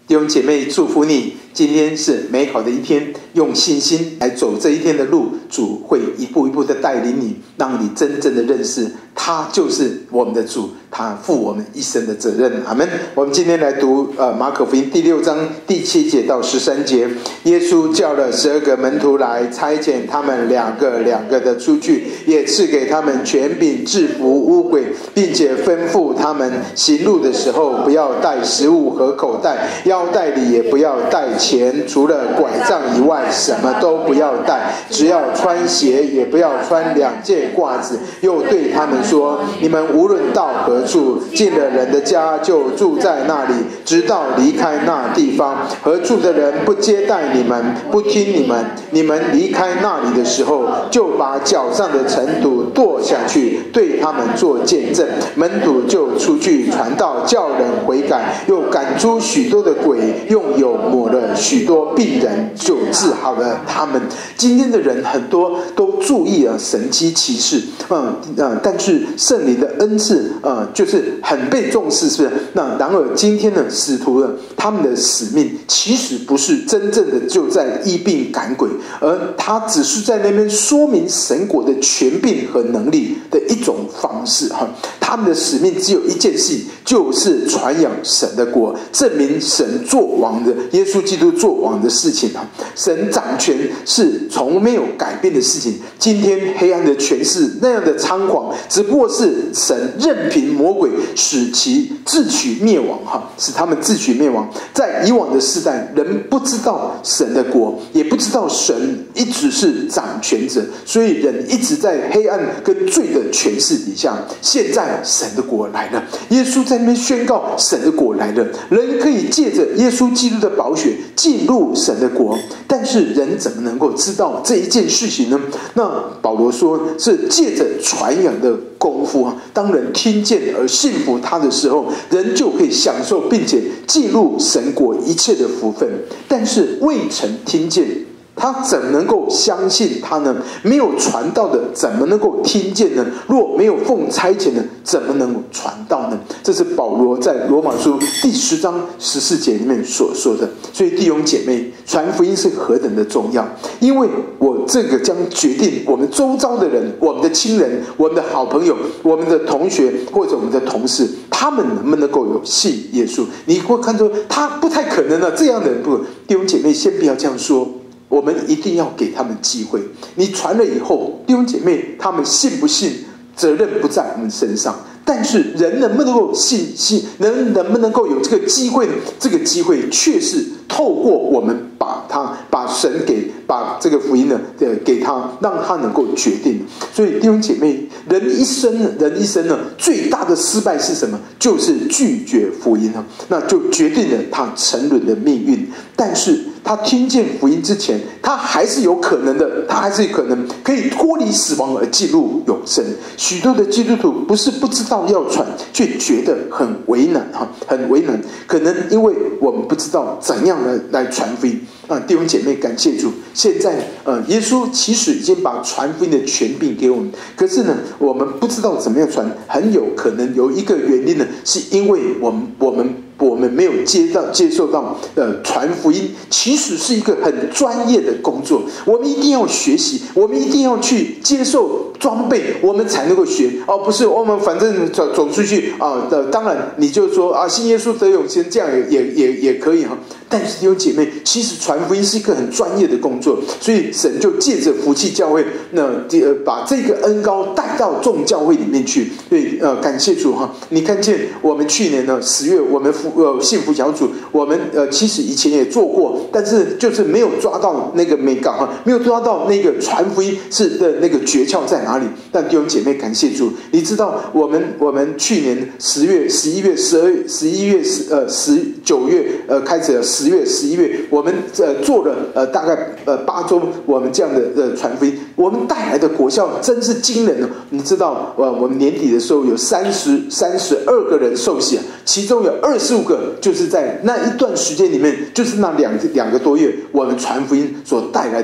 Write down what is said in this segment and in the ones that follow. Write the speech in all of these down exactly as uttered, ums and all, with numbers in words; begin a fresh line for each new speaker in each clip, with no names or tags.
弟兄姐妹，祝福你，今天是美好的一天，用信心来走这一天的路，主会一步一步的带领你，让你真正的认识他就是我们的主，他负我们一生的责任。阿们。我们今天来读呃马可福音第六章第七节到十三节。耶稣叫了十二个门徒来，差遣他们两个两个的出去，也赐给他们权柄制服污鬼，并且吩咐他们行路的时候不要带食物和口袋，腰带里也不要带钱，除了拐杖以外什么都不要带，只要穿鞋，也不要穿两件褂子。又对他们说，你们无论到何处，进了人的家就住在那里，直到离开那地方。何处的人不接待你们，不听你们，你们离开那里的时候，就把脚上的尘土跺下去，对他们做见证。门徒就出去传道，叫人悔改，又赶出许多的鬼，用油抹了许多病人，就治好了他们。今天的人很多都注意了神迹奇事，嗯呃，但是圣灵的恩赐，呃，就是很被重视，是不是？那然而今天的使徒呢，他们的使命其实不是真正的就在医病赶鬼，而他只是在那边说明神国的权柄和能力的一种方式哈。他们的使命只有一件事，就是传扬神的国，证明神作王的耶稣基督作王的事情啊。神掌权是从没有改变的事情。今天黑暗的权势那样的猖狂，只不过是神任凭魔鬼使其自取灭亡哈，使他们自取灭亡。在以往的世代，人不知道神的国，也不知道神一直是掌权者，所以人一直在黑暗跟罪的权势底下。现在神的国来了，耶稣在那边宣告神的国来了，人可以借着耶稣基督的宝血进入神的国。但是人怎么能够知道这一件事情呢？那保罗说是借着传扬的功夫啊，当人听见而信服他的时候，人就可以享受并且进入神国一切的福分。但是未曾听见，他怎能够相信他呢？没有传道的怎么能够听见呢？若没有奉差遣的，怎么能够传道呢？这是保罗在罗马书第十章十四节里面所说的。所以弟兄姐妹，传福音是何等的重要，因为我这个将决定我们周遭的人，我们的亲人，我们的好朋友，我们的同学或者我们的同事，他们能不能够有信耶稣。你会看出他不太可能的，这样的人不。弟兄姐妹，先不要这样说，我们一定要给他们机会。你传了以后，弟兄姐妹他们信不信，责任不在我们身上。但是人能不能够信信，能能不能够有这个机会呢？这个机会却是透过我们把他把神给把这个福音呢，呃，给他，让他能够决定。所以弟兄姐妹，人一生人一生呢，最大的失败是什么？就是拒绝福音啊，那就决定了他沉沦的命运。但是他听见福音之前，他还是有可能的，他还是可能可以脱离死亡而进入永生。许多的基督徒不是不知道要传，却觉得很为难哈，很为难。可能因为我们不知道怎样来来传福音啊，弟兄姐妹，感谢主，现在呃，耶稣其实已经把传福音的权柄给我们，可是呢，我们不知道怎么样传，很有可能有一个原因呢，是因为我们我们。我们没有接到接受到呃传福音，其实是一个很专业的工作，我们一定要学习，我们一定要去接受装备，我们才能够学。哦，不是我们反正走走出去啊，呃，当然你就说啊，信耶稣得永生，这样也也也也可以哈。但是弟兄姐妹，其实传福音是一个很专业的工作，所以神就借着福气教会，那呃把这个恩膏带到众教会里面去。所以呃，感谢主哈！你看见我们去年呢十月，我们福呃幸福小组，我们呃其实以前也做过，但是就是没有抓到那个美感哈，没有抓到那个传福音是的那个诀窍在哪里。但弟兄姐妹，感谢主，你知道我们我们去年十月、十一月、十二月、十一月、十呃十九月呃开始了。十月、十一月，我们呃做了呃大概呃八周，我们这样的呃传福音，我们带来的果效真是惊人哦！你知道，呃，我们年底的时候有三十三十二个人受洗，其中有二十五个就是在那一段时间里面，就是那两两个多月，我们传福音所带来的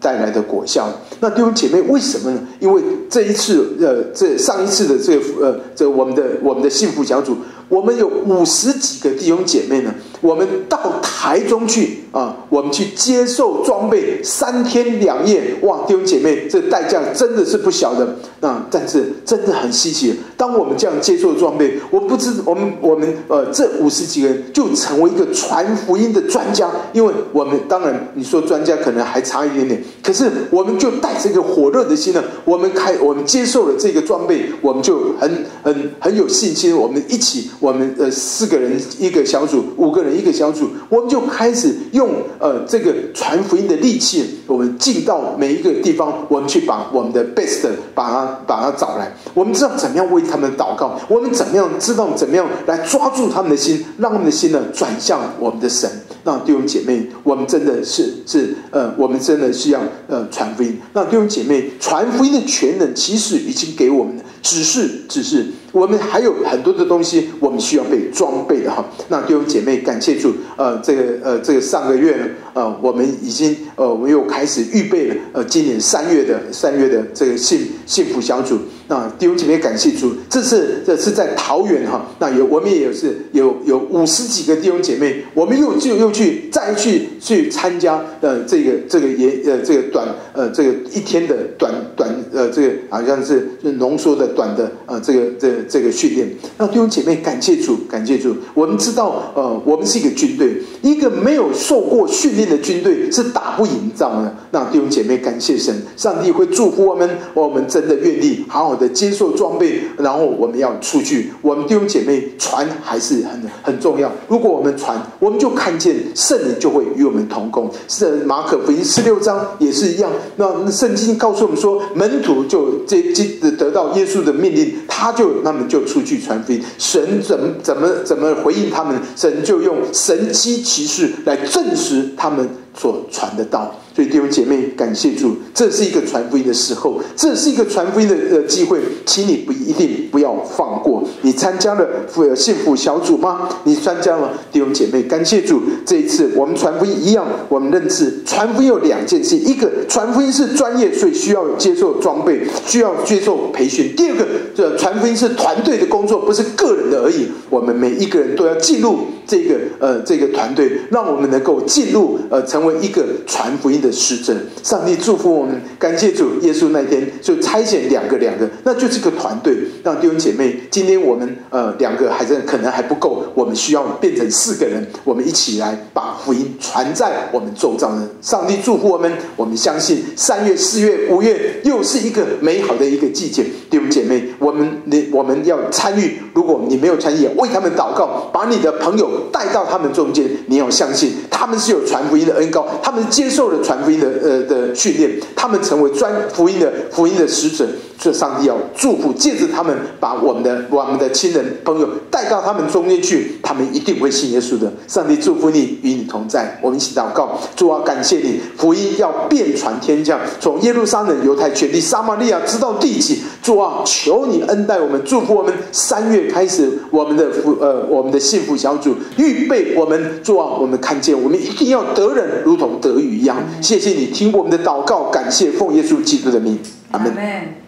带来的果效。那弟兄姐妹，为什么呢？因为这一次，呃，这上一次的这个，呃，这我们的我们的幸福小组，我们有五十几个弟兄姐妹呢，我们到台中去啊，我们去接受装备三天两夜，哇，弟兄姐妹，这代价真的是不小的。那但是真的很稀奇，当我们这样接受装备，我不知我们我们呃这五十几个人就成为一个传福音的专家，因为我们当然你说专家可能还差一点点，可是我们就带着一个火热的心呢，我们开我们接受了这个装备，我们就很很很有信心，我们一起我们呃四个人一个小组，五个人一个小组，我们就开始用呃这个传福音的利器，我们进到每一个地方，我们去把我们的 best 把它把它找来，我们知道怎么样为他们祷告，我们怎么样知道怎么样来抓住他们的心，让他们的心呢转向我们的神。那弟兄姐妹，我们真的是是呃，我们真的是要呃传福音。那弟兄姐妹，传福音的全能其实已经给我们了，只是只是我们还有很多的东西，我们需要被装备的哈。那弟兄姐妹，感谢主，呃，这个呃这个上个月呢，呃，我们已经呃我们又开始预备了，呃，今年三月的三月的这个幸幸福小组。那弟兄姐妹，感谢主，这次这是在桃园哈，那有我们也有是有有五十几个弟兄姐妹，我们又就又去再去去参加呃这个这个也呃这个短呃这个一天的短短呃这个好像是浓缩的短的呃这个这个、这个训练。那弟兄姐妹，感谢主，感谢主，我们知道呃我们是一个军队，一个没有受过训练的军队是打不赢仗的。那弟兄姐妹，感谢神，上帝会祝福我们，我们真的愿意好好的接受装备，然后我们要出去。我们弟兄姐妹传还是很很重要。如果我们传，我们就看见圣灵就会与我们同工。是马可福音十六章也是一样。那圣经告诉我们说，门徒就这这得到耶稣的命令，他就他们就出去传福音。神怎么怎么怎么回应他们？神就用神迹奇事来证实他们所传的道。所以弟兄姐妹，感谢主，这是一个传福音的时候，这是一个传福音的呃机会，请你不一定不要放过。你参加了幸福小组吗？你参加了，弟兄姐妹，感谢主，这一次我们传福音一样，我们认识传福音有两件事，一个传福音是专业，所以需要接受装备，需要接受培训；第二个，这传福音是团队的工作，不是个人的而已。我们每一个人都要进入这个呃这个团队，让我们能够进入呃成为一个传福音的使者。上帝祝福我们，感谢主，耶稣那天就差遣两个两个，那就是个团队。让弟兄姐妹，今天我们呃两个还是可能还不够，我们需要变成四个人，我们一起来把福音传在我们周遭的。上帝祝福我们，我们相信三月、四月、五月又是一个美好的一个季节。弟兄姐妹，我们你我们要参与，如果你没有参与，为他们祷告，把你的朋友带到他们中间，你要相信他们是有传福音的恩膏，他们接受了传福音的呃的训练，他们成为专福音的福音的使者。所以上帝要祝福，借着他们把我们的我们的亲人朋友带到他们中间去，他们一定会信耶稣的。上帝祝福你，与你同在。我们一起祷告。主啊，感谢你，福音要遍传天下，从耶路撒冷、犹太全地、撒玛利亚直到地极。主啊，求你恩待我们，祝福我们。三月开始我们的福呃我们的幸福小组，预备我们。主啊，我们看见我们一定要得人如同得鱼一样。谢谢你听我们的祷告，感谢奉耶稣基督的名，阿们。